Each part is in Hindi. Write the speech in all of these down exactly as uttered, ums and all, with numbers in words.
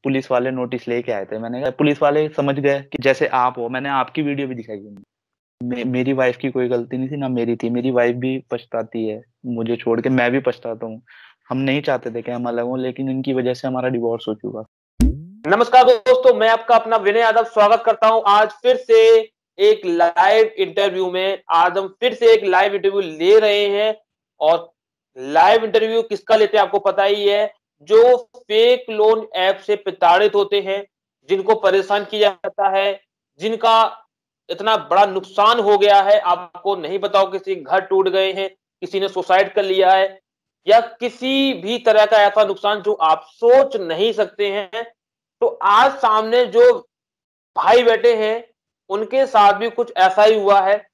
पुलिस वाले नोटिस लेके आए थे। मैंने कहा पुलिस वाले समझ गए कि जैसे आप हो, मैंने आपकी वीडियो भी दिखाई उन्हें। मे, मेरी वाइफ की कोई गलती नहीं थी, ना मेरी थी। मेरी वाइफ भी पछताती है मुझे छोड़ के, मैं भी पछताता हूँ। हम नहीं चाहते थे कि हम अलग हों, लेकिन इनकी वजह से हमारा डिवोर्स हो चुका। नमस्कार दोस्तों, मैं आपका अपना विनय यादव स्वागत करता हूं आज फिर से एक लाइव इंटरव्यू में। आज हम फिर से एक लाइव इंटरव्यू ले रहे हैं और लाइव इंटरव्यू किसका लेते हैं आपको पता ही है। जो फेक लोन ऐप से प्रताड़ित होते हैं, जिनको परेशान किया जाता है, जिनका इतना बड़ा नुकसान हो गया है, आपको नहीं पता हो, किसी घर टूट गए हैं, किसी ने सुसाइड कर लिया है, या किसी भी तरह का ऐसा नुकसान जो आप सोच नहीं सकते हैं। तो आज सामने जो भाई बैठे हैं, उनके साथ भी कुछ ऐसा ही हुआ है।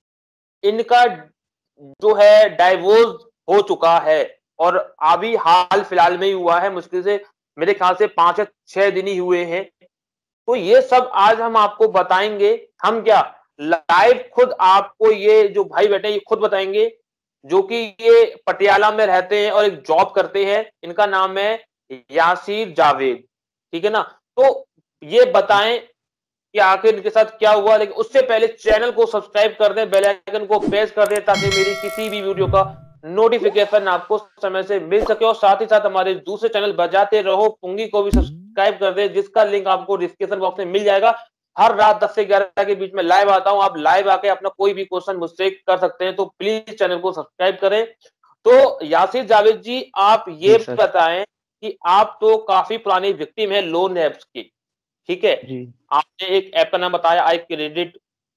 इनका जो है डाइवोर्स हो चुका है और अभी हाल फिलहाल में ही हुआ है। मुश्किल से मेरे ख्याल से पांच या छह दिन ही हुए हैं। तो ये सब आज हम आपको बताएंगे। हम क्या लाइव खुद आपको ये जो भाई बैठे हैं ये खुद बताएंगे, जो कि ये पटियाला में रहते हैं और एक जॉब करते हैं। इनका नाम है यासीर जावेद, ठीक है ना। तो ये बताएं कि आखिर इनके साथ क्या हुआ, लेकिन उससे पहले चैनल को सब्सक्राइब कर दें, बेल आइकन को प्रेस कर दें, ताकि मेरी किसी भी वीडियो का नोटिफिकेशन आपको समय से मिल सके। और साथ ही साथ हमारे दूसरे चैनल बजाते रहो पुंगी को भी सब्सक्राइब कर दें, जिसका लिंक आपको डिस्क्रिप्शन बॉक्स में मिल जाएगा। हर रात दस से ग्यारह के बीच में लाइव आता हूं। आप लाइव आके अपना कोई भी क्वेश्चन मुझसे कर सकते हैं, तो प्लीज चैनल को सब्सक्राइब करें। तो यासीर जावेद जी, आप ये जी सर। बताएं कि आप तो काफी पुरानी विक्टिम है लोन ऐप्स की, ठीक है। जी आपने एक ऐप का नाम बताया, I Credit,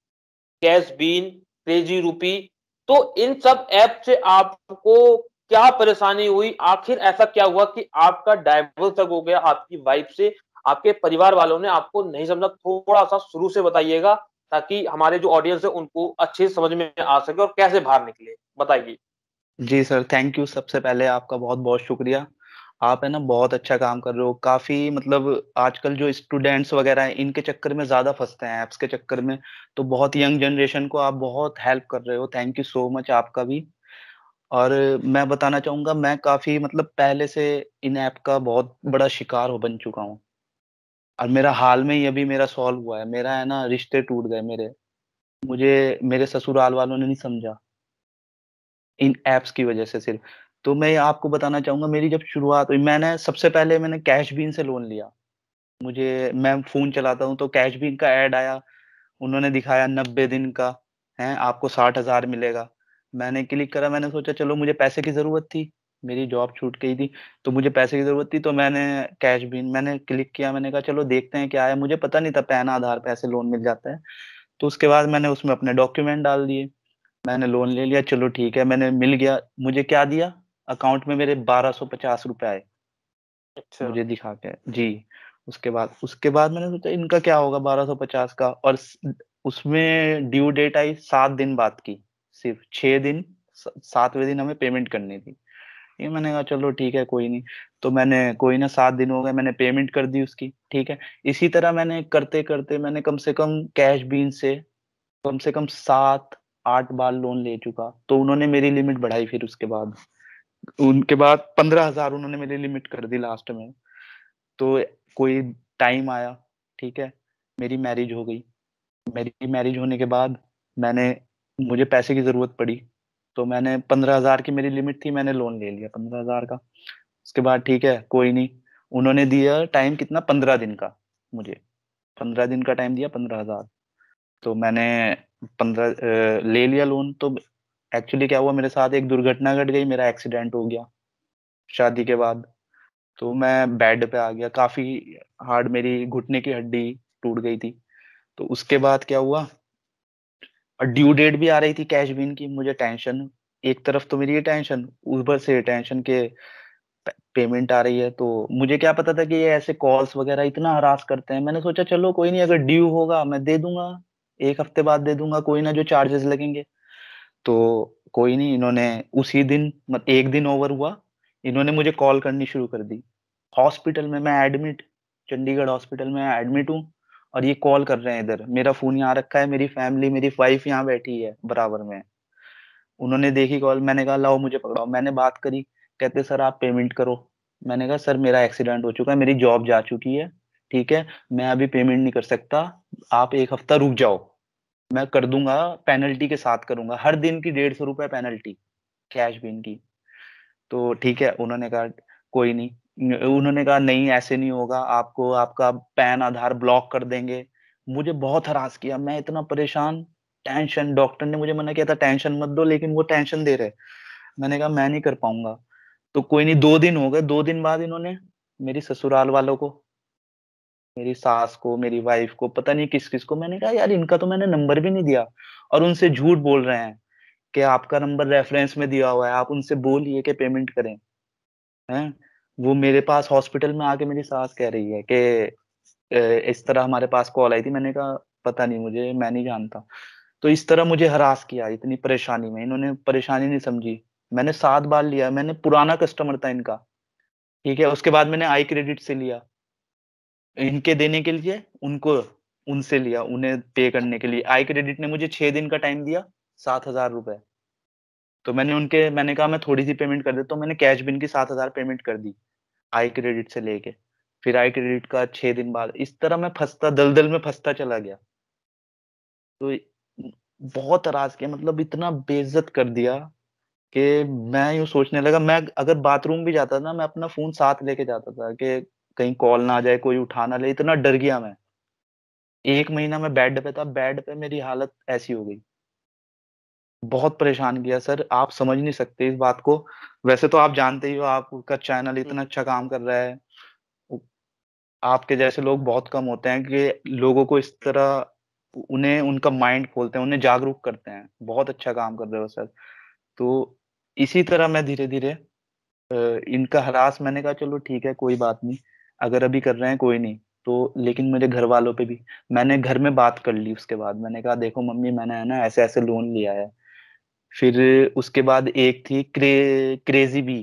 Cashbean, Crazy Rupee. तो इन सब ऐप से आपको क्या परेशानी हुई? आखिर ऐसा क्या हुआ कि आपका डाइवोर्स तक हो गया आपकी वाइफ से? आपके परिवार वालों ने आपको नहीं समझा? थोड़ा सा शुरू से बताइएगा, ताकि हमारे जो ऑडियंस है उनको अच्छे से समझ में आ सके और कैसे बाहर निकले, बताइए। जी सर, थैंक यू। सबसे पहले आपका बहुत बहुत शुक्रिया। आप है ना बहुत अच्छा काम कर रहे हो। काफी मतलब आजकल जो स्टूडेंट्स वगैरह हैं, इनके चक्कर में ज्यादा फंसते हैं, ऐप्स के चक्कर में। तो बहुत यंग जनरेशन को आप बहुत हेल्प कर रहे हो, थैंक यू सो मच आपका भी। और मैं बताना चाहूंगा, मैं काफी मतलब पहले से इन ऐप का बहुत बड़ा शिकार हो बन चुका हूँ। और मेरा हाल में ही अभी मेरा सॉल्व हुआ है। मेरा है ना रिश्ते टूट गए मेरे। मुझे मेरे ससुराल वालों ने नहीं समझा, इन ऐप्स की वजह से सिर्फ। तो मैं आपको बताना चाहूँगा, मेरी जब शुरुआत हुई, मैंने सबसे पहले मैंने कैशबीन से लोन लिया। मुझे मैं फ़ोन चलाता हूँ तो कैशबीन का ऐड आया, उन्होंने दिखाया नब्बे दिन का, हैं आपको साठ हज़ार मिलेगा। मैंने क्लिक करा, मैंने सोचा चलो मुझे पैसे की ज़रूरत थी, मेरी जॉब छूट गई थी, तो मुझे पैसे की ज़रूरत थी, तो मैंने कैशबीन मैंने क्लिक किया, मैंने कहा चलो देखते हैं क्या है। मुझे पता नहीं था पैन आधार पे ऐसे लोन मिल जाता है। तो उसके बाद मैंने उसमें अपने डॉक्यूमेंट डाल दिए। मैंने लोन ले लिया, चलो ठीक है, मैंने मिल गया। मुझे क्या दिया, अकाउंट में मेरे बारह सौ पचास रुपए आए, अच्छा। मुझे दिखा के। जी। उसके बाद उसके बाद मैंने सोचा इनका क्या होगा बारह सौ पचास का। और स- उसमें ड्यू डेट आई सात दिन बाद की, सिर्फ छह दिन, स- सातवें दिन हमें पेमेंट करनी थी। ये मैंने कहा चलो ठीक है, कोई नहीं। तो मैंने कोई ना, सात दिन हो गए, मैंने पेमेंट कर दी उसकी, ठीक है। इसी तरह मैंने करते करते मैंने कम से कम कैश बीन से कम से कम सात आठ बार लोन ले चुका। तो उन्होंने मेरी लिमिट बढ़ाई, फिर उसके बाद उनके बाद पंद्रह हजार उन्होंने मेरी लिमिट कर दी लास्ट में। तो कोई टाइम आया, ठीक है, मेरी मैरिज हो गई। मेरी मैरिज होने के बाद मैंने मुझे पैसे की जरूरत पड़ी, तो मैंने पंद्रह हजार की मेरी लिमिट थी, मैंने लोन ले लिया पंद्रह हजार का। उसके बाद ठीक है, कोई नहीं, उन्होंने दिया टाइम कितना, पंद्रह दिन का। मुझे पंद्रह दिन का टाइम दिया, पंद्रह हजार। तो मैंने पंद्रह ले लिया लोन। तो एक्चुअली क्या हुआ मेरे साथ, एक दुर्घटना घट गई, मेरा एक्सीडेंट हो गया शादी के बाद। तो मैं बेड पे आ गया, काफी हार्ड, मेरी घुटने की हड्डी टूट गई थी। तो उसके बाद क्या हुआ, और ड्यू डेट भी आ रही थी कैश बिन की, मुझे टेंशन। एक तरफ तो मेरी ये टेंशन, ऊपर से टेंशन के पेमेंट आ रही है। तो मुझे क्या पता था कि ये ऐसे कॉल्स वगैरह इतना हरास करते हैं। मैंने सोचा चलो कोई नहीं, अगर ड्यू होगा मैं दे दूंगा, एक हफ्ते बाद दे दूंगा, कोई ना, जो चार्जेस लगेंगे। तो कोई नहीं, इन्होंने उसी दिन, मतलब एक दिन ओवर हुआ, इन्होंने मुझे कॉल करनी शुरू कर दी। हॉस्पिटल में मैं एडमिट, चंडीगढ़ हॉस्पिटल में एडमिट हूँ, और ये कॉल कर रहे हैं इधर। मेरा फोन यहाँ रखा है, मेरी फैमिली, मेरी वाइफ यहाँ बैठी है बराबर में। उन्होंने देखी कॉल, मैंने कहा लाओ मुझे पकड़ाओ। मैंने बात करी, कहते सर आप पेमेंट करो। मैंने कहा सर मेरा एक्सीडेंट हो चुका है, मेरी जॉब जा चुकी है, ठीक है, मैं अभी पेमेंट नहीं कर सकता, आप एक हफ्ता रुक जाओ, मैं कर दूंगा, पेनल्टी के साथ करूंगा, हर दिन की डेढ़ सौ रुपए पेनल्टी, कैश बिन की। तो ठीक है, उन्होंने कहा कोई नहीं, उन्होंने कहा नहीं ऐसे नहीं होगा, आपको आपका पैन आधार ब्लॉक कर देंगे। मुझे बहुत हरास किया, मैं इतना परेशान, टेंशन, डॉक्टर ने मुझे मना किया था टेंशन मत दो, लेकिन वो टेंशन दे रहे। मैंने कहा मैं नहीं कर पाऊंगा। तो कोई नहीं, दो दिन हो गए, दो दिन बाद इन्होंने मेरी ससुराल वालों को, मेरी सास को, मेरी वाइफ को, पता नहीं किस किस को, मैंने कहा यार इनका तो मैंने नंबर भी नहीं दिया, और उनसे झूठ बोल रहे हैं कि आपका नंबर रेफरेंस में दिया हुआ है, आप उनसे बोलिए कि पेमेंट करें। हैं, वो मेरे पास हॉस्पिटल में आके मेरी सास कह रही है कि अ, इस तरह हमारे पास कॉल आई थी। मैंने कहा पता नहीं मुझे, मैं नहीं जानता। तो इस तरह मुझे हरास किया, इतनी परेशानी में इन्होंने परेशानी नहीं समझी। मैंने सात बार लिया, मैंने पुराना कस्टमर था इनका, ठीक है, उसके बाद मैंने आई क्रेडिट से लिया, इनके देने के लिए उनको, उनसे लिया उन्हें पे करने के लिए। आई क्रेडिट ने मुझे छह दिन का टाइम दिया, सात हजार रुपए। तो मैंने उनके, मैंने कहा मैं थोड़ी सी पेमेंट कर देता हूँ, मैंने कैश बिन की सात हजार पेमेंट कर दी, आई क्रेडिट से लेके। फिर आई क्रेडिट का छह दिन बाद, इस तरह मैं फंसता, दलदल में फंसता चला गया। तो बहुत नाराज किया, मतलब इतना बेइज्जत कर दिया कि मैं यूं सोचने लगा, मैं अगर बाथरूम भी जाता ना, मैं अपना फोन साथ लेके जाता था कि कहीं कॉल ना आ जाए, कोई उठा ना ले, इतना डर गया मैं। एक महीना मैं बेड पे था, बेड पे मेरी हालत ऐसी हो गई। बहुत परेशान किया सर, आप समझ नहीं सकते इस बात को। वैसे तो आप जानते ही हो, आपका चैनल हुँ। इतना अच्छा काम कर रहा है। उ आपके जैसे लोग बहुत कम होते हैं कि लोगों को इस तरह, उन्हें उनका माइंड खोलते हैं, उन्हें जागरूक करते हैं। बहुत अच्छा काम कर रहे हो सर। तो इसी तरह मैं धीरे-धीरे अ, इनका हरास, मैंने कहा चलो ठीक है, कोई बात नहीं, अगर अभी कर रहे हैं कोई नहीं। तो लेकिन मेरे घर वालों पे भी मैंने घर में बात कर ली उसके बाद, मैंने कहा देखो मम्मी, मैंने है ना ऐसे-ऐसे लोन लिया है। फिर उसके बाद एक थी क्रे क्रेज़ी बी,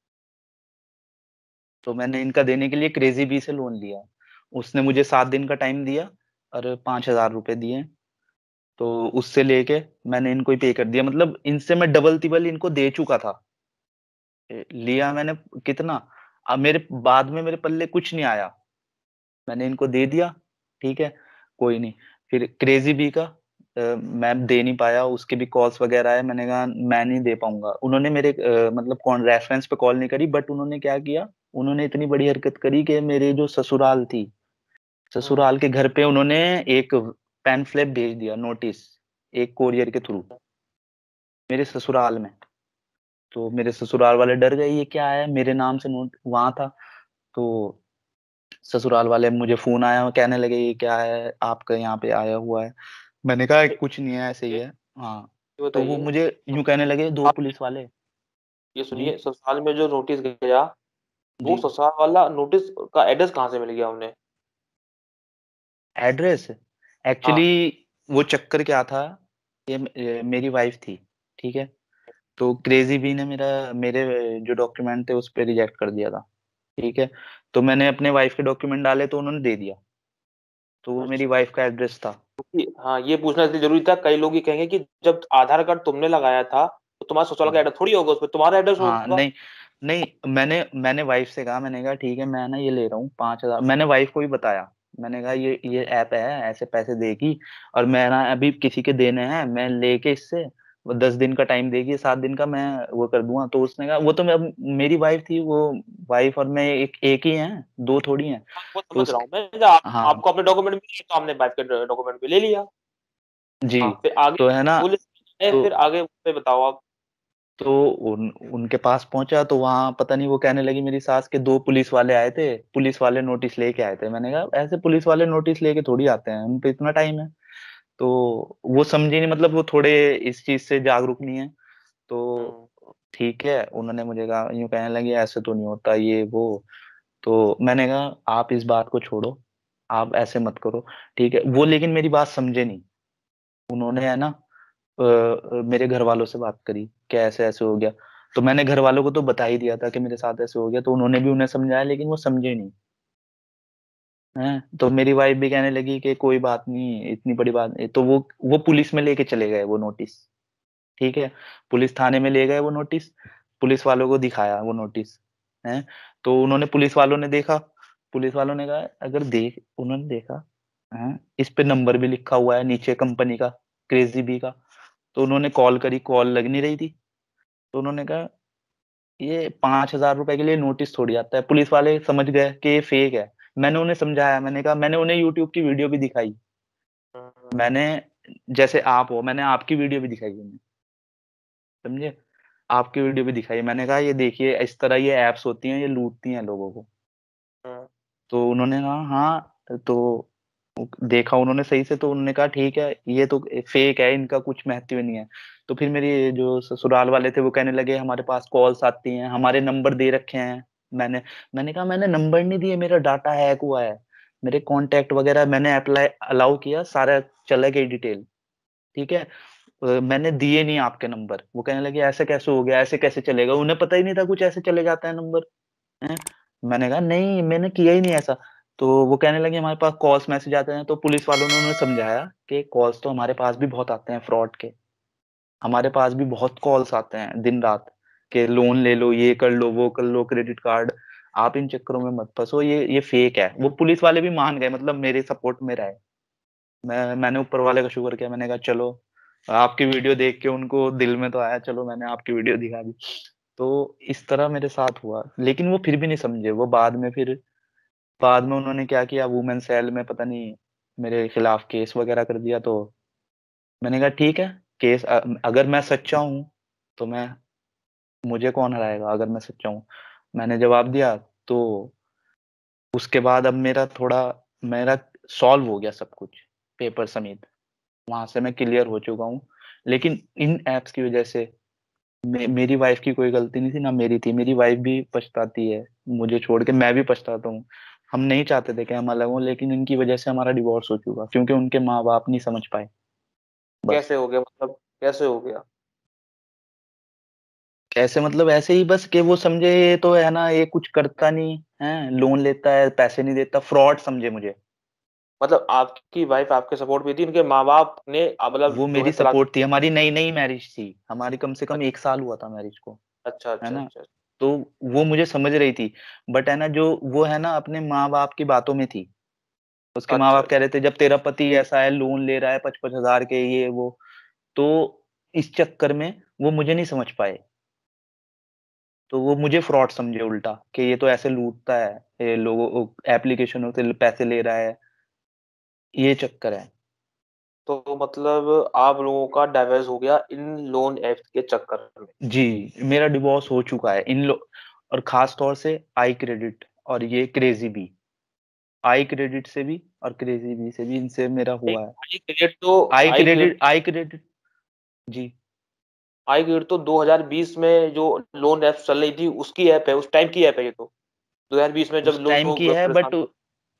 तो मैंने इनका देने के लिए क्रेज़ी बी से लोन लिया। उसने मुझे सात दिन का टाइम दिया और पाँच हज़ार रुपए दिए। तो उससे लेके मैंने इनको ही पे कर दिया, मतलब इनसे मैं डबल-तिबल इनको दे चुका था। ए, लिया मैंने कितना, अब मेरे बाद में मेरे पल्ले कुछ नहीं आया। मैंने इनको दे दिया, ठीक है, कोई नहीं। फिर क्रेज़ी बी का अ, मैं दे नहीं पाया, उसके भी कॉल्स वगैरह आए, मैंने कहा मैं नहीं दे पाऊँगा। उन्होंने मेरे अ, मतलब कौन रेफ़रेंस पे कॉल नहीं करी, बट उन्होंने क्या किया, उन्होंने इतनी बड़ी हरकत करी कि मेरे जो ससुराल थी, हुँ। ससुराल के घर पे उन्होंने एक पैम्फ़लेट भेज दिया, नोटिस, एक कोरियर के थ्रू, मेरे ससुराल में। तो मेरे ससुराल वाले डर गए, ये क्या है? मेरे नाम से नोट वहाँ था। तो ससुराल वाले, मुझे फ़ोन आया, कहने लगे ये क्या है? आपका यहाँ पे आया हुआ है। मैंने कहा ये कुछ नहीं है, ऐसे ही ये है। हाँ, ये तो वो बताइए, मुझे यूँ कहने लगे, दो आप पुलिस वाले। ये जी, सुनिए, ससुराल में जो नोटिस गया, वो जी। ससुराल वाला नोटिस का एड्रेस कहाँ से मिल गया उन्हें? एड्रेस, हाँ। एक्चुअली वो चक्कर क्या था, ये म अ, मेरी वाइफ़ थी, ठीक है? तो क्रेज़ी बी ने मेरा मेरे जो डॉक्यूमेंट थे उस पे रिजेक्ट कर दिया था, ठीक है? तो मैंने अपने वाइफ़ के डॉक्यूमेंट डाले तो उन्होंने दे दिया। तो वो मेरी अच्छा। वाइफ़ का एड्रेस था। क्योंकि हाँ, ये पूछना इसलिए ज़रूरी था, कई लोग ये कहेंगे कि जब आधार कार्ड तुमने लगाया था, तो तुम्हारे ससुराल का हाँ। एड्रेस थोड़ी होगा उसपे, तुम्हारा एड्रेस हाँ, होगा। नहीं, नहीं, मैंने मैंने वाइफ़ से कहा, मैंने कहा ठीक है, मैं ना ये ले रहा हूँ पाँच हज़ार, मैंने वाइफ़ को भी बताया। मैंने कहा ये ये ऐप है, ऐसे पैसे देगी और मैं ना अभी किसी के देने हैं, मैं लेके इससे वो दस दिन का टाइम देगी, सात दिन का मैं वो कर दूँगा। तो उसने कहा, वो तो मैं अब मेरी वाइफ़ थी, वो वाइफ़ और मैं एक एक ही हैं, दो थोड़ी हैं। हाँ, वो तो समझ रहा उसक हूँ मैं, आप हाँ, आपको अपने डॉक्यूमेंट मिले तो हमने वाइफ के ड डॉक्यूमेंट भी ले लिया। जी। हाँ, फिर आगे तो है ना, पुलिस ने तो फिर आगे पे बताओ आप? तो उन उनके पास पहुँचा तो वहाँ पता नहीं, वो कहने लगी मेरी सास के दो पुलिस वाले आए थे, पुलिस वाले नोटिस लेके आए थे। मैंने कहा ऐसे पुलिस वाले नोटिस लेके थोड़ी आते हैं, उन पे इतना टाइम है। तो वो समझी नहीं, मतलब वो थोड़े इस चीज़ से जागरूक नहीं है। तो हुँ। ठीक है, उन्होंने मुझे कहा, यूँ कहने लगी ऐसे तो नहीं होता ये वो। तो मैंने कहा आप इस बात को छोड़ो, आप ऐसे मत करो, ठीक है। वो लेकिन मेरी बात समझे नहीं। उन्होंने है ना अ अ, मेरे घरवालों से बात करी कि ऐसे-ऐसे हो गया। तो मैंने घरवालों को तो बता ही दिया था कि मेरे साथ ऐसे हो गया, तो उन्होंने भी उन्हें समझाया, लेकिन वो समझे नहीं, हैं? तो मेरी वाइफ़ भी कहने लगी कि कोई बात नहीं, इतनी बड़ी बात नहीं, तो वो वो पुलिस में लेके चले गए वो नोटिस, ठीक है? पुलिस थाने में ले गए वो नोटिस, पुलिस वालों को दिखाया वो नोटिस। हैं? तो उन्होंने पुलिस वालों ने देखा, पुलिस वालों ने कहा अगर देख उन्होंने देखा, हैं, इस पे नंबर भी लिखा हुआ है नीचे कंपनी का, क्रेज़ी बी का। तो उन्होंने कॉल करी, कॉल लग नहीं रही थी। तो उन्होंने कहा, "ये पाँच हज़ार रुपए के लिए नोटिस थोड़ी आता है।" पुलिस वाले समझ गए कि ये फेक है। मैंने उन्हें समझाया, मैंने कहा मैंने उन्हें यूट्यूब की वीडियो भी दिखाई। हुँ, हुँ। मैंने जैसे आप हो, मैंने आपकी वीडियो भी दिखाई उन्हें। समझे? आपकी वीडियो भी दिखाई। मैंने कहा ये देखिए इस तरह ये ऐप्स होती हैं, ये लूटती हैं लोगों को। हुँ। तो उन्होंने कहा हाँ, तो देखा उन्होंने सही से, तो उन्होंने कहा ठीक है, ये तो फेक है, इनका कुछ महत्व नहीं है। तो फिर मेरी जो ससुराल वाले थे वो कहने लगे हमारे पास कॉल्स आती हैं, हमारे नंबर दे रखे हैं। मैंने मैंने कहा मैंने नंबर नहीं दिए, मेरा डाटा हैक हुआ है। मेरे कॉन्टैक्ट वगैरह मैंने अप्लाई अलाउ किया, सारा चला गई डिटेल, ठीक है? अ, मैंने दिए नहीं आपके नंबर। वो कहने लगे ऐसे कैसे हो गया? ऐसे कैसे चलेगा? उन्हें पता ही नहीं था कुछ ऐसे चले जाता है नंबर, हैं? मैंने कहा नहीं, मैंने किया ही नहीं ऐसा। तो वो कहने लगे हमारे पास कॉल्स मैसेज आते हैं, तो पुलिस वालों ने उन्हें समझाया कि कॉल्स तो हमारे पास भी बहुत आते हैं फ्रॉड के। हमारे पास भी बहुत कॉल्स आते हैं दिन-रात कि लोन ले लो, ये कर लो, वो कर लो, क्रेडिट कार्ड। आप इन चक्करों में मत फँसो, ये ये फेक है। वो पुलिस वाले भी मान गए, मतलब मेरे सपोर्ट में रहे। मैं मैंने ऊपर वाले का शुक्र किया, मैंने कहा चलो, आपकी वीडियो देख के उनको दिल में तो आया, चलो मैंने आपकी वीडियो दिखा दी। तो इस तरह मेरे साथ हुआ, लेकिन वो फिर भी नहीं समझे। वो बाद में फिर बाद में उन्होंने क्या किया, वुमेन सेल में पता नहीं मेरे खिलाफ केस वगैरह कर दिया। तो मैंने कहा ठीक है, केस अ, अगर मैं सच्चा हूँ, तो मैं मुझे कौन हराएगा अगर मैं सच्चा हूँ। मैंने जवाब दिया, तो उसके बाद अब मेरा थोड़ा मेरा सॉल्व हो गया सब कुछ, पेपर समेत। वहाँ से मैं क्लियर हो चुका हूँ। लेकिन इन ऐप्स की वज़ह से मे मेरी वाइफ़ की कोई गलती नहीं थी, ना मेरी थी। मेरी वाइफ़ भी पछताती है, मुझे छोड़ के, मैं भी पछताता हूँ। हम नहीं चाहते थे कि हम अलग हों, लेकिन इनकी वज़ह से हमारा डिवोर्स हो चुका, क्योंकि उनके माँ-बाप नहीं समझ पाए, बस। कैसे हो गया मतलब कैसे हो गया? कैसे मतलब ऐसे ही बस कि वो समझे ये तो है ना, ये कुछ करता नहीं, हैं? लोन लेता है, पैसे नहीं देता, फ्रॉड समझे मुझे। मतलब आपकी वाइफ़ आपके सपोर्ट में थी, उनके माँ-बाप ने अ, मतलब वो जो है मेरी तलाक। सपोर्ट थी, हमारी नई-नई मैरिज थी। हमारी कम से कम एक साल हुआ था मैरिज को, अच्छा, है अच्छा, ना? अच्छा। तो वो मुझे समझ रही थी, बट है ना जो वो है ना अपने माँ-बाप की बातों में थी। उसके अच्छा, माँ-बाप कह अच्छा। रहे थे जब तेरा पति ऐसा है, लोन ले रहा है पाँच पाँच हज़ार के ये वो, तो इस चक्कर में वो मुझे नहीं समझ पाए। तो वो मुझे फ्रॉड समझे उल्टा कि ये तो ऐसे लूटता है, ये लोगों को एप्लीकेशनों से पैसे ले रहा है, ये चक्कर है। तो मतलब आप लोगों का डाइवोर्स हो गया इन लोन ऐप्स के चक्कर में। जी, मेरा डिवोर्स हो चुका है इन लो और ख़ास तौर से आई क्रेडिट और ये क्रेज़ी बी। आई क्रेडिट से भी और क्रेज़ी बी से भी, इनसे मेरा नहीं, हुआ है। आई क्रेडिट तो I I Credit Credit I Credit जी, आई क्रेडिट तो दो हज़ार बीस में जो लोन ऐप्स चल रही थी, उसकी ऐप है, उस टाइम की ऐप है ये तो। दो हज़ार बीस में जब उस टाइम लोग की है, परेशान बट थे।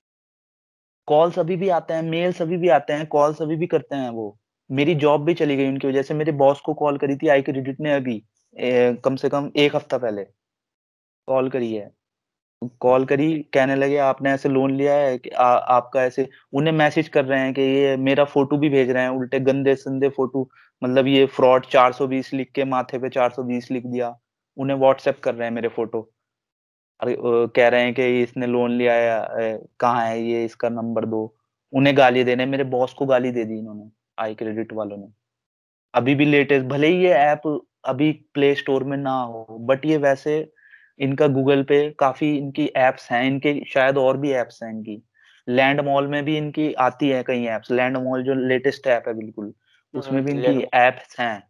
कॉल्स अभी भी आते हैं, मेल्स अभी भी आते हैं, कॉल्स अभी भी करते हैं वो। मेरी जॉब भी चली गई उनकी वज़ह से। मेरे बॉस को कॉल करी थी आई क्रेडिट ने अभी, ए, कम से कम एक हफ्ता पहले कॉल करी है। कॉल करी, कहने लगे आपने ऐसे लोन लिया है कि आ आपका ऐसे, उन्हें मैसेज कर रहे हैं कि ये मेरा फ़ोटो भी भेज रहे हैं, उल्टे गंदे-संदे फ़ोटो, मतलब ये फ्रॉड चार सौ बीस लिख के माथे पे चार सौ बीस लिख दिया। उन्हें व्हाट्सएप कर रहे हैं मेरे फ़ोटो। अरे अ, कह रहे हैं कि इसने लोन लिया है, अ, कहाँ है ये, इसका नंबर दो। उन्हें गाली दे रहे हैं, मेरे बॉस को गाली दे दी इन्होंने, आई क्रेडिट वालों ने। अभी भी लेटेस्ट, भले ही ये ऐप अभी प्ले स्टोर में ना हो, बट ये वैसे इनका गूगल पे काफ़ी इनकी ऐप्स हैं, इनके शायद और भी ऐप्स हैं इनकी। लैंड मॉल में भी इनकी आती है कई ऐप्स, लैंड मॉल जो लेटेस्ट ऐप है बिल्कुल, हुँ, उसमें भी हुँ, इनकी लैंडमार्क। ऐप्स हैं।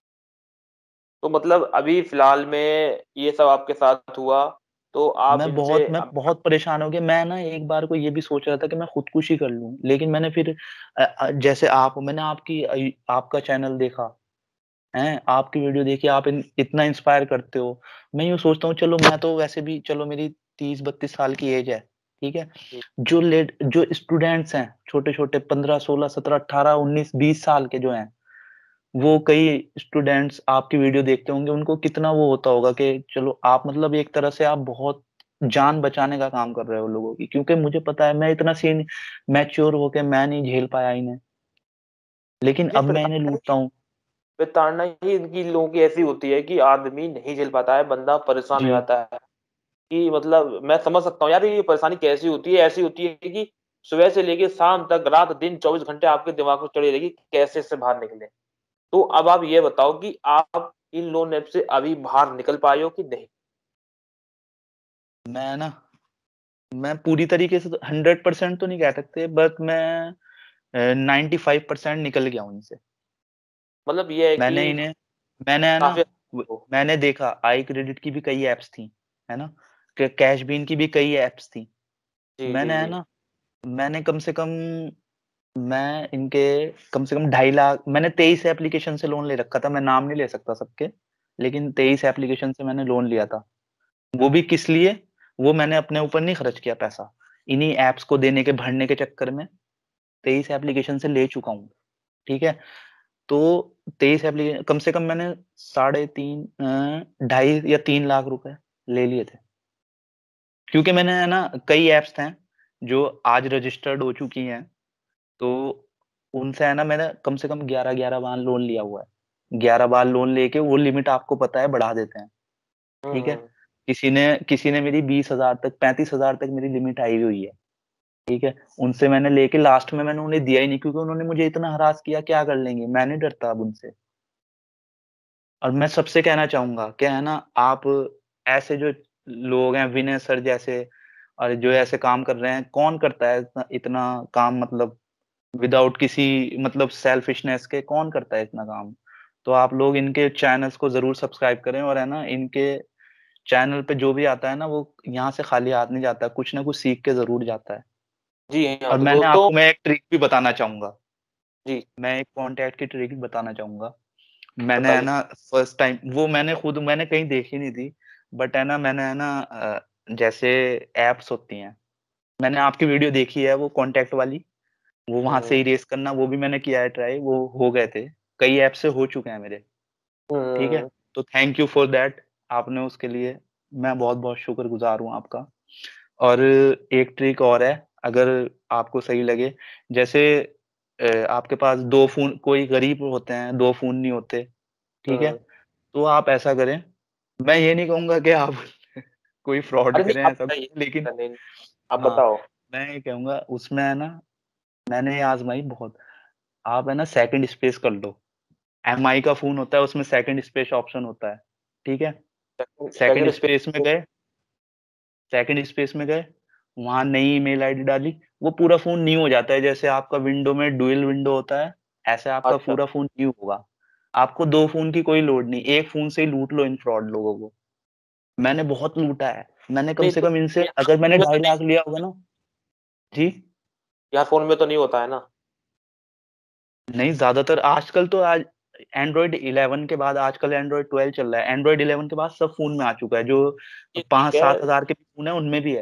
तो मतलब अभी फ़िलहाल में ये सब आपके साथ हुआ, तो आप मैं इनसे बहुत मैं अब बहुत परेशान हो गया। मैं ना एक बार को ये भी सोच रहा था कि मैं खुदकुशी कर लूँ, लेकिन मैंने फिर अ अ, जैसे आप हो, मैंने आपकी अइ आपका चैनल देखा, हैं? आपकी वीडियो देखी, आप इन इतना इंस्पायर करते हो। मैं यूँ सोचता हूँ चलो मैं तो वैसे भी, चलो मेरी तीस बत्तीस साल की एज है, ठीक है? जी, जो लेट जो स्टूडेंट्स हैं, छोटे-छोटे पंद्रह, सोलह, सत्रह, अठारह, उन्नीस, बीस साल के जो हैं, वो कई स्टूडेंट्स आपकी वीडियो देखते होंगे, उनको कितना वो होता होगा कि चलो आप, मतलब एक तरह से आप बहुत जान बचाने का काम कर रहे हो लोगों की, क्योंकि मुझे पता है मैं इतना सीन मैच्योर होके मैं नहीं झेल पाया इन्हें, लेकिन ये अब मैं इन्हें प्रताड़ना लूटता हूँ। प्रताड़ना ही इनकी लोगों की ऐसी होती है कि आदमी नहीं झेल पाता है, बंदा परेशान हो जी। जाता है। कि मतलब मैं समझ सकता हूँ यार ये परेशानी कैसी होती है, ऐसी होती है कि सुबह से लेके शाम तक, रात दिन चौबीस घंटे आपके दिमाग में चढ़ी रहेगी, कैसे इससे बाहर निकलें? तो अब आप ये बताओ कि आप इन लोन ऐप से अभी बाहर निकल पाए हो कि नहीं? मैं ना मैं पूरी तरीके से तो हंड्रेड परसेंट तो नहीं कह सकते, बट मैं अ, नाइंटी फाइव परसेंट निकल गया हूँ इनसे। मतलब ये है कि मैंने इन्हें मैंने है ना काफ़ी व हो। मैंने देखा आई क्रेडिट की भी कई ऐप्स थी, है ना? क कैशबीन की भी कई ऐप्स थी। जी, मैंने जी, है जी। ना मैंने कम से कम मैं इनके कम से कम ढाई लाख मैंने तेईस एप्लीकेशन से लोन ले रखा था, मैं नाम नहीं ले सकता सबके, लेकिन जी। तेईस एप्लीकेशन से मैंने लोन लिया था। वो भी किस लिए? वो मैंने अपने ऊपर नहीं खर्च किया पैसा। इन्हीं ऐप्स को देने के भरने के चक्कर में तेईस एप्लीकेशन से ले चुका हूँ, ठीक है? तो तेईस एप्लीके कम से कम मैंने साढ़े तीन अ, ढाई या तीन लाख रुपए ले लिए थे। क्योंकि मैंने है ना कई ऐप्स हैं, जो आज रजिस्टर्ड हो चुकी हैं, तो उनसे है ना मैंने कम से कम ग्यारह ग्यारह बार लोन लिया हुआ है। ग्यारह बार लोन लेके वो लिमिट आपको पता है बढ़ा देते हैं, हुँ, ठीक है? हुँ। किसी ने किसी ने मेरी बीस हज़ार तक पैंतीस हज़ार तक मेरी लिमिट आई हुई है, ठीक है? उनसे मैंने लेके लास्ट में मैंने उन्हें दिया ही नहीं, क्योंकि उन्होंने मुझे इतना हरास किया, क्या कर लेंगे? मैं नहीं डरता अब उनसे। और मैं सबसे कहना चाहूँगा कि है ना आप ऐसे जो लोग हैं विनय सर जैसे, और जो ऐसे काम कर रहे हैं, कौन करता है इतना इतना काम, मतलब विदाउट किसी मतलब सेल्फिशनेस के, कौन करता है इतना काम? तो आप लोग इनके चैनल्स को ज़रूर सब्सक्राइब करें, और है ना इनके चैनल पे जो भी आता है ना, वो यहाँ से खाली हाथ नहीं जाता, कुछ ना कुछ सीख के ज़रूर जाता है। जी हाँ, और तो मैंने दोस्तों आपको मैं एक ट्रिक भी बताना चाहूँगा। जी, मैं एक कॉन्टैक्ट की ट्रिक बताना चाहूँगा। मैंने है बताइए। ना फर्स्ट टाइम वो मैंने खुद मैंने कहीं देखी नहीं थी, बट है ना मैंने है ना अ, जैसे ऐप्स होती हैं, मैंने आपकी वीडियो देखी है वो कॉन्टैक्ट वाली, वो हुँ, वहाँ से हुँ। इरेज़ करना, वो भी मैंने किया है ट्राई, वो हो गए थे। कई ऐप से हो चुके हैं मेरे, हुँ, ठीक है? हुँ, हुँ। तो थैंक यू फॉर दैट, आपने उसके लिए मैं बहुत-बहुत शुक्रगुज़ार हूँ आपका। और एक ट्रिक और है, अगर आपको सही लगे, जैसे अ, आपके पास दो फ़ोन, कोई गरीब होते हैं, दो फ़ोन नहीं होते, ठीक है? हुँ। तो आप ऐसा करें, मैं ये नहीं कहूँगा कि आप कोई फ्रॉड अरे नहीं, करें, आप ऐसा कुछ, बताइए। लेकिन नहीं, नहीं, आप हाँ, बताओ। मैं ये कहूँगा उसमें है ना, मैंने ये आज़माई बहुत, आप है ना सेकंड स्पेस कर लो। एमआई का फ़ोन होता है, उसमें सेकंड स्पेस ऑप्शन होता है, ठीक है? सेकंड सेकंड सेकंड स्पेस में स्पेस गए सेकंड स्पेस में गए, वहाँ नई ईमेल आईडी डाली, वो पूरा फ़ोन न्यू हो जाता है, जैसे आपका विंडो में डुअल विंडो होता है, ऐसे आपका अच्छा। पूरा फ़ोन न्यू होगा। आपको दो फ़ोन की कोई लोड नहीं, एक फ़ोन से ही लूट लो इन फ्रॉड लोगों को। मैंने बहुत लूटा है, मैंने कम नहीं से तो कम इनसे यहाँ अगर मैंने फ़ोन में तो ढाई नहीं लाख लिया होगा ना। जी? यहाँ फ़ोन में तो नहीं होता है ना? नहीं, ज़्यादातर आजकल तो आज एंड्रॉइड इलेवन के बाद आजकल एंड्रॉइड ट्वेल्व चल रहा है, एंड्रॉइड इलेवन के बाद सब फ़ोन में आ चुका है, जो ये ठीक है, पाँच सात हज़ार के भी फ़ोन है, उनमें भी है।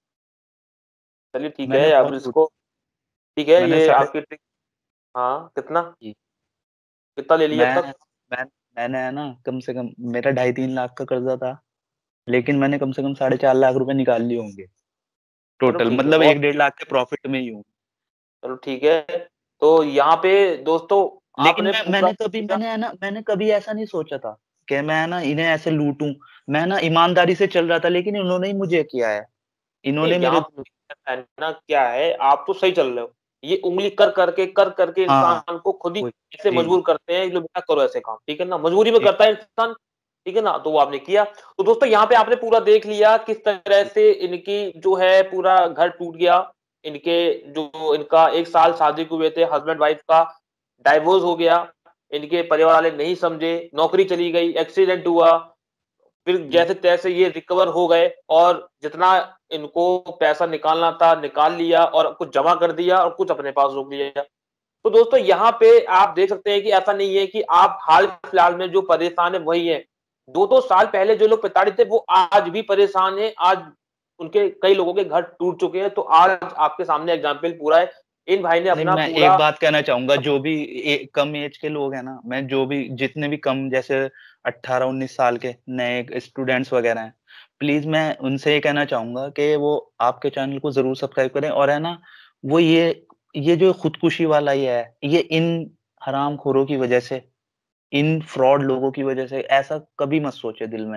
चलिए ठीक मैंने है, अब बहुत लूटा, इसको ठीक है, मैंने ये साढ़े आपकी ट्रिक हाँ, कितना? जी, कितना ले लिया अब मैं तक? मैं मैंने है ना कम से कम मेरा ढाई तीन लाख का कर्ज़ा था, लेकिन मैंने कम से कम साढ़े चार लाख रुपए निकाल लिए होंगे, चलो टोटल, ठीक है, मतलब बहुत एक डेढ़ लाख के प्रॉफ़िट में ही हूँ। चलो ठीक है। तो यहाँ पे दोस्तों लेकिन आपने मैं पूरा मैंने कभी किया मैंने है ना मैंने कभी ऐसा नहीं सोचा था कि मैं है ना इन्हें ऐसे लूटूँ। मैं ना ईमानदारी से चल रहा था, लेकिन इन्होंने ही मुझे किया है। नहीं, इन्होंने यहाँ मेरे पे ना क्या है, आप तो सही चल रहे हो। ये उँगली कर करके, कर करके हाँ, इंसान को खुद ही वही। ऐसे जी, मजबूर करते हैं कि लो बेटा करो ऐसे काम, ठीक है ना? मजबूरी में जी, करता है इंसान, ठीक है ना? तो वो आपने किया। तो दोस्तों यहाँ पे आपने पूरा देख लिया किस तरह जी, से इनकी जो है पूरा घर टूट गया। इनके जो इनका एक साल शादी को हुए थे, हस्बैंड वाइफ का डाइवोर्स हो गया। इनके परिवार वाले नहीं समझे, नौकरी चली गई, एक्सीडेंट हुआ। फिर जी। जैसे-तैसे ये रिकवर हो गए और जितना इनको पैसा निकालना था, निकाल लिया और कुछ जमा कर दिया और कुछ अपने पास रोक लिया। तो दोस्तों यहाँ पे आप देख सकते हैं कि ऐसा नहीं है कि आप हाल-फिलहाल में जो परेशान हैं वही हैं। दो दो साल पहले जो लोग प्रताड़ित थे वो आज भी परेशान हैं, आज उनके कई लोगों के घर टूट चुके हैं, तो आज आपके सामने एग्ज़ाम्पल पूरा है। इन भाई ने नहीं, अपना मैं पूरा एक बात कहना चाहूँगा, जो भी ए कम ऐज के लोग हैं ना, मैं जो भी जितने भी कम जैसे अठारह उन्नीस साल के नए स्टूडेंट्स वगैरह हैं, प्लीज़ मैं उनसे ये कहना चाहूँगा कि वो आपके चैनल को ज़रूर सब्सक्राइब करें, और है ना, वो ये ये जो खुदकुशी वाला ये है, ये इन हरामखोरों की वजह से, इन फ्रॉड लोगों की वजह से ऐसा कभी मत सोचे दिल में,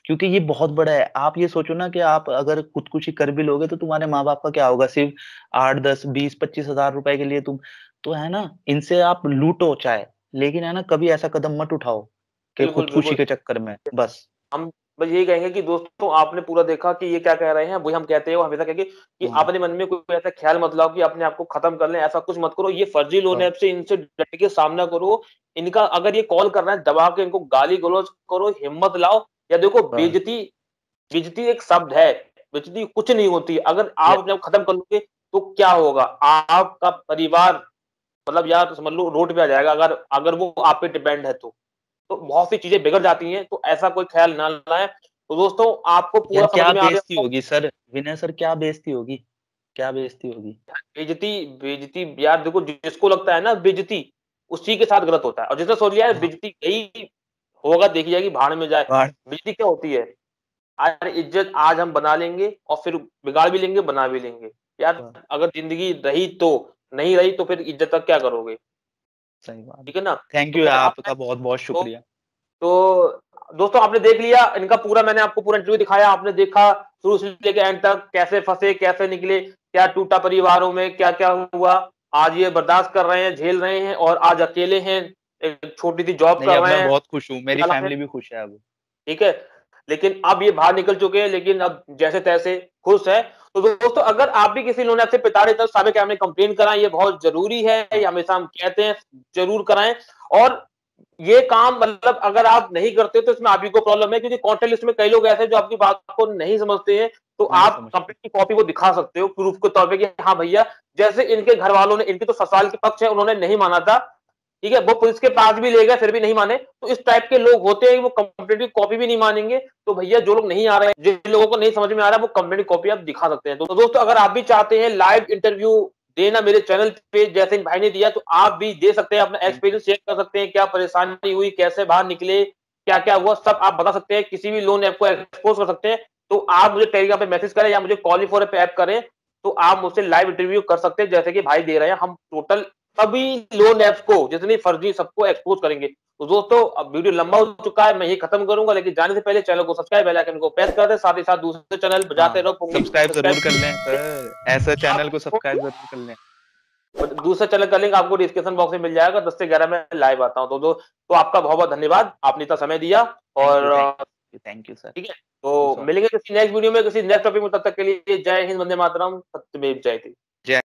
क्योंकि ये बहुत बड़ा है। आप ये सोचो ना कि आप अगर खुदकुशी कर भी लोगे तो तुम्हारे माँ-बाप का क्या होगा? सिर्फ आठ, दस, बीस, पच्चीस हज़ार रुपए के लिए तुम तो है ना, इनसे आप लूटो चाहे, लेकिन है ना कभी ऐसा कदम मत उठाओ कि बिल्कुल, खुदकुशी बिल्कुल। के चक्कर में, बस। हम बस यही कहेंगे कि दोस्तों आपने पूरा देखा कि ये क्या कह रहे हैं, वही हम कहते हैं, वो हमेशा कहेंगे कि हाँ। अपने मन में कोई ऐसा ख्याल मत लाओ कि अपने आप को खत्म कर लें, ऐसा कुछ मत करो। ये फर्जी लोन हाँ। ऐप से इनसे डट के सामना करो। इनका अगर ये कॉल कर रहे हैं, दबा के इनको गाली-गलौज करो, हिम्मत लाओ। या देखो बस। बेइज़्ज़ती बेइज़्ज़ती एक शब्द है, बेइज़्ज़ती कुछ नहीं होती है। अगर ये आप अपने आप खत्म कर लोगे, तो क्या होगा? आपका परिवार मतलब या तो समझ लो रोड पे आ जाएगा अगर अगर वो आप पे डिपेंड है तो। तो बहुत सी चीज़ें बिगड़ जाती हैं, तो ऐसा कोई ख्याल ना लाएँ। तो दोस्तों आपको यार पूरा समझ क्या में आ गया बेइज़्ज़ती होगा। होगी सर? विनय सर क्या बेइज़्ज़ती होगी? क्या बेइज़्ज़ती होगी? बेइज़्ज़ती बेइज़्ज़ती यार देखो जिसको लगता है ना बेइज़्ज़ती, उसी के साथ गलत होता है और जिसने सोच लिया है हाँ। बेइज़्ज़ती गई, होगा देखी जाएगी भाड़ में जाए। बाढ़ बेइज़्ज़ती क्या होती है? आज इज़्ज़त आज हम बना लेंगे और फिर बिगाड़ भी लेंगे, बना भी लेंगे। यार ब अगर ज़िंदगी रही तो, नहीं रही तो फिर इज़्ज़त का क्या करोगे? सही बात है। ठीक है ना? थैंक तो यू मैं अब मैं आपका बहुत-बहुत तो शुक्रिया। तो दोस्तों आपने देख लिया इनका पूरा मैंने आपको पूरा इंटरव्यू दिखाया, आपने देखा शुरू से लेके एंड तक कैसे फँसे, कैसे निकले, क्या टूटा परिवारों में, क्या-क्या हुआ। आज ये बर्दाश्त कर रहे हैं, झेल रहे हैं और आज अकेले हैं, एक छोटी-सी जॉब नहीं, कर अब रहे मैं हैं। बहुत खुश हूँ, मेरी है, फैमिली भी खुश है अब। ठीक है? लेकिन अब ये बाहर निकल चुके हैं, लेकिन अब जैसे-तैसे खुश हैं। तो दोस्तों अगर आप भी किसी लोन ऐप से प्रताड़ित हैं तो साइबर क्राइम में कंप्लेंट कराएँ, ये बहुत ज़रूरी है, ये हाँ। हमेशा हम कहते हैं, ज़रूर कराएँ और ये काम मतलब अगर आप नहीं करते तो इसमें आप ही को प्रॉब्लम है क्योंकि कॉन्टैक्ट लिस्ट में कई लोग ऐसे हैं जो आपकी बात को नहीं समझते हैं, तो नहीं आप समझते। कंप्लेंट की कॉपी को दिखा सकते हो प्रूफ के तौर पे कि हाँ भैया, जैसे इनके घरवालों ने इनके तो ससुराल के पक्ष है, उन्होंने नहीं माना था, ठीक है? वो पुलिस के पास भी ले गए फिर भी नहीं माने, तो इस टाइप के लोग होते हैं वो कंप्लेंट की कॉपी भी नहीं मानेंगे, तो भैया जो लोग नहीं आ रहे हैं, जिन लोगों को नहीं समझ में आ रहा है वो कंप्लेंट की कॉपी आप दिखा सकते हैं। तो दोस्तों अगर आप भी चाहते हैं लाइव इंटरव्यू देना मेरे चैनल पे जैसे इन भाई ने दिया तो आप भी दे सकते हैं, अपना थैंक यू। एक्सपीरियंस शेयर कर सकते हैं, क्या परेशानी हुई, कैसे बाहर निकले, क्या-क्या हुआ सब आप बता सकते हैं, किसी भी लोन ऐप को एक्सपोज़ कर सकते हैं। तो आप मुझे टेलीग्राम पे मैसेज करें या मुझे call in for pay app करें, तो आप मुझसे लाइव इंटरव्यू कर सकते हैं जैसे कि भाई दे रहे हैं। हम टोटल सभी लोन ऐप्स को जितनी फर्जी सबको एक्सपोज़ करेंगे। तो दोस्तों अब वीडियो लंबा हो चुका है, मैं यही खत्म करूँगा लेकिन जाने से पहले चैनल को सब्सक्राइब, बेल आइकन को प्रेस कर दें, साथ ही साथ दूसरे चैनल बजाते हाँ, रहो पुंगी सब्सक्राइब ज़रूर कर लें सब्सक्राइब सर, ऐसे चैनल को आपको सब्सक्राइब ज़रूर कर लें। दूसरे चैनल का लिंक आपको डिस्क्रिप्शन बॉक्स में मिल जाएगा, दस से ग्यारह मैं लाइव आता हूँ। तो दो तो आपका बहुत-बहुत धन्यवाद, आपने इतना समय दिया थैंक यू, थैंक और यू, थैंक यू सर। ठीक है? यू तो सो मिलेंगे किसी नेक्स्ट वीडियो में, किसी नेक्स्ट टॉपिक में, तब तक के लिए जय हिंद, वंदे मातरम, सत्यमेव जयते।